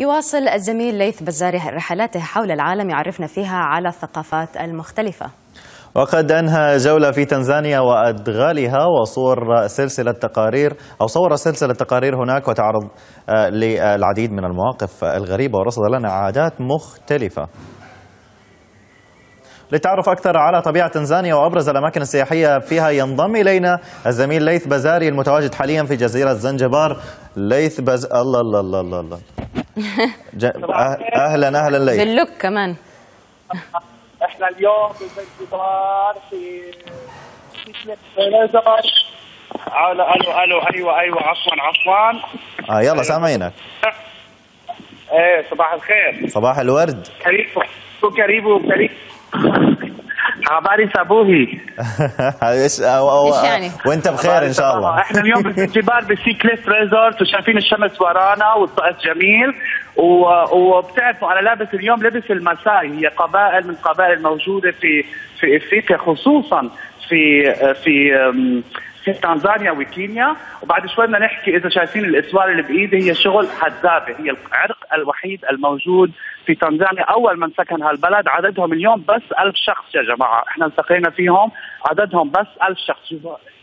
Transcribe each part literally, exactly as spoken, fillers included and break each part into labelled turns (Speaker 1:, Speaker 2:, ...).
Speaker 1: يواصل الزميل ليث بزاري رحلاته حول العالم يعرفنا فيها على الثقافات المختلفة.
Speaker 2: وقد أنهى جولة في تنزانيا وأدغالها وصور سلسلة تقارير أو صور سلسلة تقارير هناك وتعرض للعديد من المواقف الغريبة ورصد لنا عادات مختلفة. للتعرف أكثر على طبيعة تنزانيا وأبرز الأماكن السياحية فيها ينضم إلينا الزميل ليث بزاري المتواجد حاليا في جزيرة زنجبار. ليث بز الله الله الله الله, الله. ج... أهلا أهلا ليث.
Speaker 1: باللوك كمان.
Speaker 3: احنا اليوم بزنجبار في الو الو الو ايوه ايوه عفوا عفوا
Speaker 2: اه يلا سامعينك.
Speaker 3: ايه صباح الخير.
Speaker 2: صباح الورد.
Speaker 3: كريبو كريبو كريبو عباري صابوهي.
Speaker 2: ايش يعني؟ وانت بخير ان شاء الله.
Speaker 3: احنا اليوم بزنجبار بسي كليف ريزورت وشايفين الشمس ورانا والطقس جميل، وبتعرفوا انا لابس اليوم لبس المساي، هي قبائل من قبائل الموجوده في في افريقيا خصوصا في في في تنزانيا وكينيا. وبعد شوي بدنا نحكي اذا شايفين الاسوار اللي بايدي هي شغل هدابه، هي العرق الوحيد الموجود في تنزانيا. اول من سكن هالبلد عددهم اليوم بس ألف شخص يا جماعه، احنا التقينا فيهم عددهم بس ألف شخص.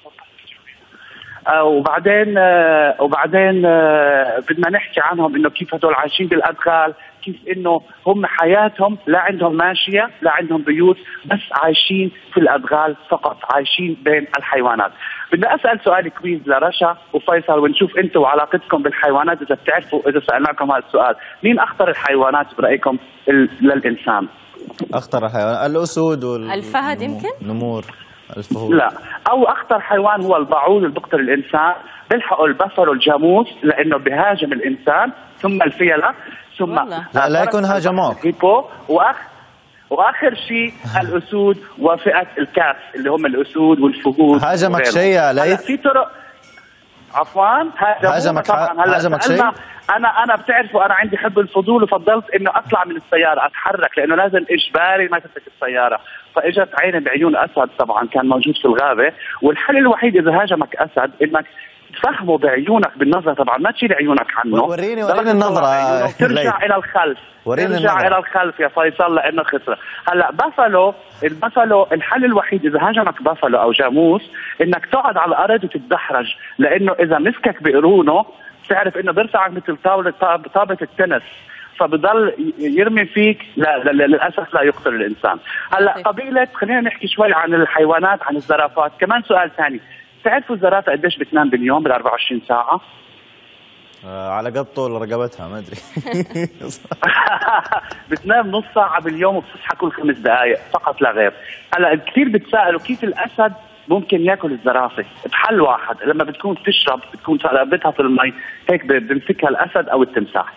Speaker 3: آه وبعدين آه وبعدين آه بدنا نحكي عنهم انه كيف هدول عايشين بالادغال، كيف انه هم حياتهم لا عندهم ماشيه لا عندهم بيوت، بس عايشين في الادغال فقط، عايشين بين الحيوانات. بدنا اسال سؤال كويز لرشا وفيصل ونشوف انتم وعلاقتكم بالحيوانات اذا بتعرفوا، اذا سالناكم هذا السؤال، مين اخطر الحيوانات برايكم للانسان؟
Speaker 2: اخطر الحيوانات الاسود وال
Speaker 1: الفهد يمكن؟
Speaker 2: نمور الفهود.
Speaker 3: لا، او اخطر حيوان هو البعوض اللي بيقتل الانسان، بيلحقوا البفر والجاموس لانه بيهاجم الانسان، ثم الفيله، ثم
Speaker 2: لا لا يكون هاجموك.
Speaker 3: واخ واخر شيء الاسود وفئه الكاف اللي هم الاسود والفهود.
Speaker 2: هاجمك شيء يا ليث؟
Speaker 3: في طرق عفوا
Speaker 2: هاجمك هاجمك شيء؟
Speaker 3: انا انا بتعرفوا انا عندي حب الفضول وفضلت انه اطلع من السياره اتحرك لانه لازم اجباري ما تترك السياره، فاجت عيني بعيون اسد طبعا كان موجود في الغابه، والحل الوحيد اذا هاجمك اسد انك تفهمه بعيونك بالنظره، طبعا ما تشيل عيونك عنه.
Speaker 2: وريني وريني النظره.
Speaker 3: ترجع الى الخلف، ترجع الى الخلف يا فيصل لانه خسره. هلا بافلو البافلو الحل الوحيد اذا هاجمك بافلو او جاموس انك تقعد على الارض وتتدحرج، لانه اذا مسكك بقرونه تعرف انه بيرفعك مثل طاوله طابه التنس، فبضل يرمي فيك. لا, لا, لا للاسف لا يقتل الانسان. هلا قبيله خلينا نحكي شوي عن الحيوانات، عن الزرافات. كمان سؤال ثاني، تعرفوا الزرافه قديش بتنام باليوم بال أربعة وعشرين ساعه؟
Speaker 2: آه على قد طول رقبتها ما ادري.
Speaker 3: بتنام نص ساعه باليوم وبتصحى كل خمس دقائق فقط لا غير. هلا كثير بتسالوا كيف الاسد ممكن ياكل الزرافه؟ بحل واحد، لما بتكون تشرب بتكون رقبتها في المي هيك بيمسكها الاسد او التمساح.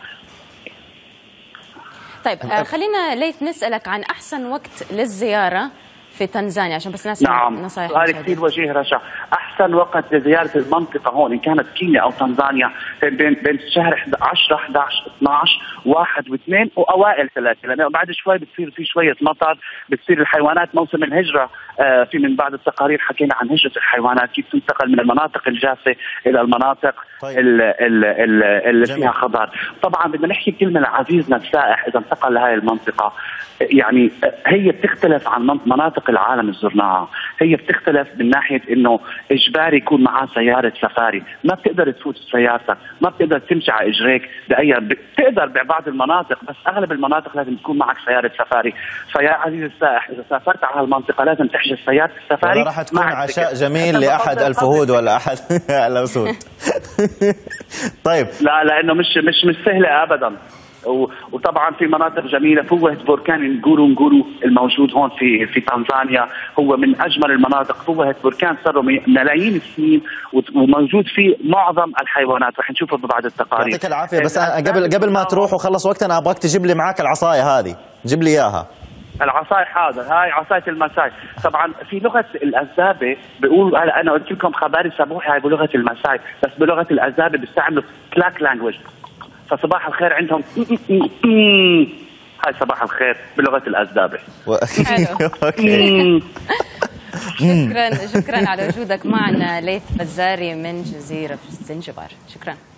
Speaker 1: طيب آه خلينا ليث نسالك عن احسن وقت للزياره في تنزانيا عشان بس ناس
Speaker 3: نعم
Speaker 1: نصائح.
Speaker 3: سؤال كثير وجيه رشا. احسن وقت لزياره المنطقه هون ان كانت كينيا او تنزانيا بين بين شهر عشرة أحد عشر اثنعش واحد واثنين واوائل ثلاثه، لانه بعد شوي بتصير في شويه مطر، بتصير الحيوانات موسم الهجره. آه في من بعض التقارير حكينا عن هجره الحيوانات، كيف تنتقل من المناطق الجافه الى المناطق طيب. اللي فيها خضار. طبعا بدنا نحكي كلمه لعزيزنا السائح اذا انتقل لهي المنطقه، يعني هي بتختلف عن مناطق العالم اللي زرناها، هي بتختلف من ناحيه انه اجباري يكون معاه سياره سفاري، ما بتقدر تفوت سيارتك، ما بتقدر تمشي على اجريك، بأي بتقدر ببعض المناطق بس اغلب المناطق لازم تكون معك سياره سفاري. فيا عزيزي السائح اذا سافرت على هالمنطقه لازم تحجز سياره السفاري.
Speaker 2: راح تكون عشاء جميل لاحد الفهود ولا احد الاسود. طيب
Speaker 3: لا لانه مش مش مش سهله ابدا. وطبعا في مناطق جميله، فوهة بركان نجورو نجورو الموجود هون في في تنزانيا هو من اجمل المناطق. فوهة بركان صار له ملايين السنين وموجود فيه معظم الحيوانات، رح نشوفه ببعض التقارير.
Speaker 2: يعطيك العافيه. بس قبل قبل ما تروح وخلص وقتنا ابغاك تجيب لي معك العصايه هذه، جيب لي اياها.
Speaker 3: العصاية حاضر، هاي عصاية المساي. طبعا في لغة الأزابة بيقولوا، هلا أنا قلت لكم خباري سبوحي هاي بلغة المساي، بس بلغة الأزابة بيستعملوا كلاك لانجويج. فصباح الخير عندهم هاي صباح الخير بلغة الأزابة.
Speaker 1: شكرا شكرا على وجودك معنا ليث بزاري من جزيرة زنجبار. شكرا.